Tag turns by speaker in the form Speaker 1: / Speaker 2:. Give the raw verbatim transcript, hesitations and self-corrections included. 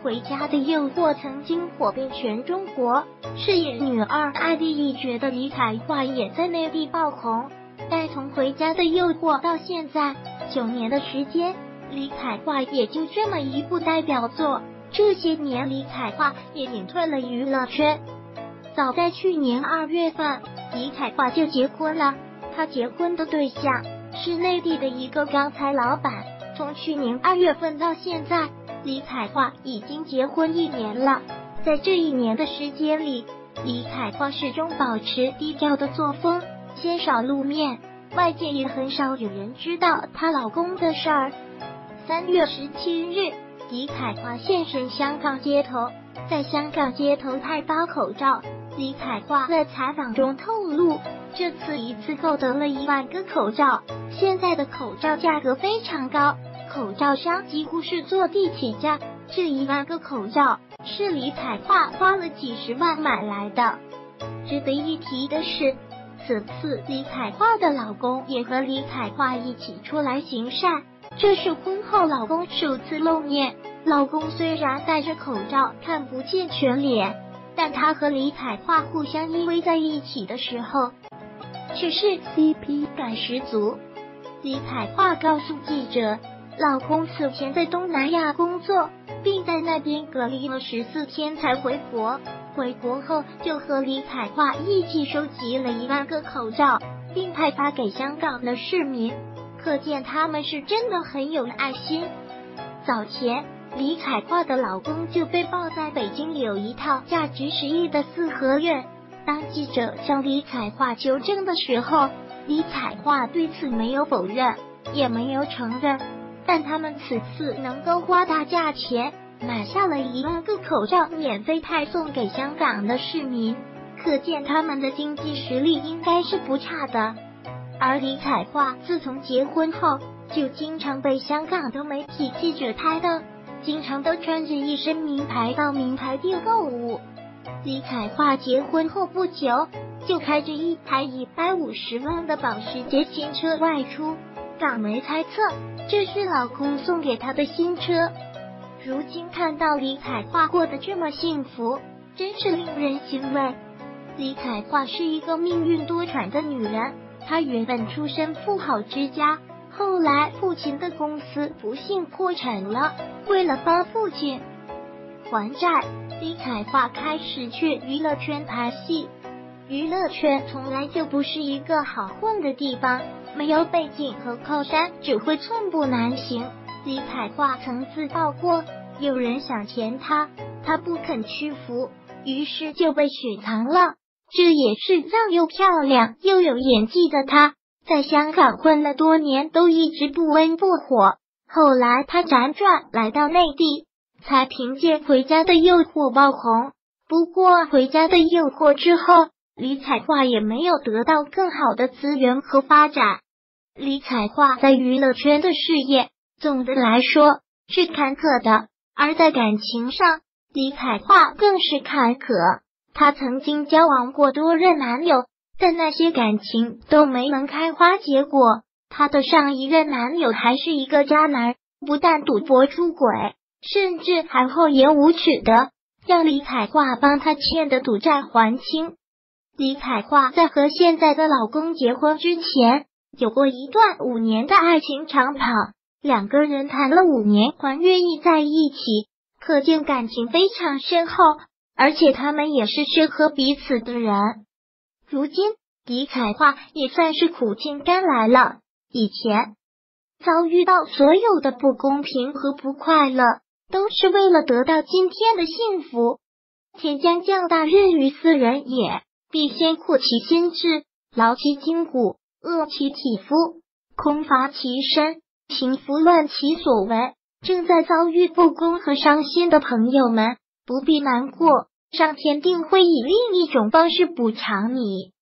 Speaker 1: 回家的诱惑》曾经火遍全中国，饰演女二艾丽一角的李凯桦也在内地爆红。但从《回家的诱惑》到现在九年的时间，李凯桦也就这么一部代表作。这些年，李凯桦也隐退了娱乐圈。早在去年二月份，李凯桦就结婚了。他结婚的对象是内地的一个钢材老板。从去年二月份到现在，李凯桦已经结婚一年了。在这一年的时间里，李凯桦始终保持低调的作风，鲜少露面，外界也很少有人知道她老公的事儿。三月十七日，李凯桦现身香港街头，在香港街头派发口罩。李凯桦在采访中透露，这次一次购得了一万个口罩。现在的口罩价格非常高，口罩商几乎是坐地起价。这一万个口罩是李凯桦花了几十万买来的。值得一提的是，此次李凯桦的老公也和李凯桦一起出来行善，这是婚后老公首次露面。老公虽然戴着口罩看不见全脸，但他和李凯桦互相依偎在一起的时候，却是 C P 感十足。李凯桦告诉记者，老公此前在东南亚工作，并在那边隔离了十四天才回国。回国后就和李凯桦一起收集了一万个口罩，并派发给香港的市民，可见他们是真的很有爱心。早前李凯桦的老公就被曝在北京有一套价值十亿的四合院。当记者向李凯桦求证的时候，李凯桦对此没有否认，也没有承认。但他们此次能够花大价钱买下了一万个口罩，免费派送给香港的市民，可见他们的经济实力应该是不差的。而李凯桦自从结婚后，就经常被香港的媒体记者拍到，经常都穿着一身名牌到名牌店购物。李凯桦结婚后不久，就开着一台一百五十万的保时捷新车外出，港媒猜测这是老公送给她的新车。如今看到李凯桦过得这么幸福，真是令人欣慰。李凯桦是一个命运多舛的女人，她原本出身富豪之家，后来父亲的公司不幸破产了，为了帮父亲还债，李凯桦开始去娱乐圈拍戏。娱乐圈从来就不是一个好混的地方，没有背景和靠山，只会寸步难行。李凯桦曾自曝过，有人想钱他，他不肯屈服，于是就被雪藏了。这也是让又漂亮又有演技的她，在香港混了多年，都一直不温不火。后来她辗转来到内地，才凭借《回家的诱惑》爆红。不过《回家的诱惑》之后，李凯桦也没有得到更好的资源和发展。李凯桦在娱乐圈的事业，总的来说是坎坷的，而在感情上，李凯桦更是坎坷。她曾经交往过多任男友，但那些感情都没能开花结果。她的上一任男友还是一个渣男，不但赌博出轨，甚至还厚颜无耻的让李凯桦帮他欠的赌债还清。李凯桦在和现在的老公结婚之前，有过一段五年的爱情长跑，两个人谈了五年还愿意在一起，可见感情非常深厚，而且他们也是适合彼此的人。如今李凯桦也算是苦尽甘来了，以前遭遇到所有的不公平和不快乐，都是为了得到今天的幸福。天将降大任于斯人也，必先苦其心志，劳其筋骨，饿其体肤，空乏其身，行拂乱其所为。正在遭遇不公和伤心的朋友们，不必难过，上天定会以另一种方式补偿你。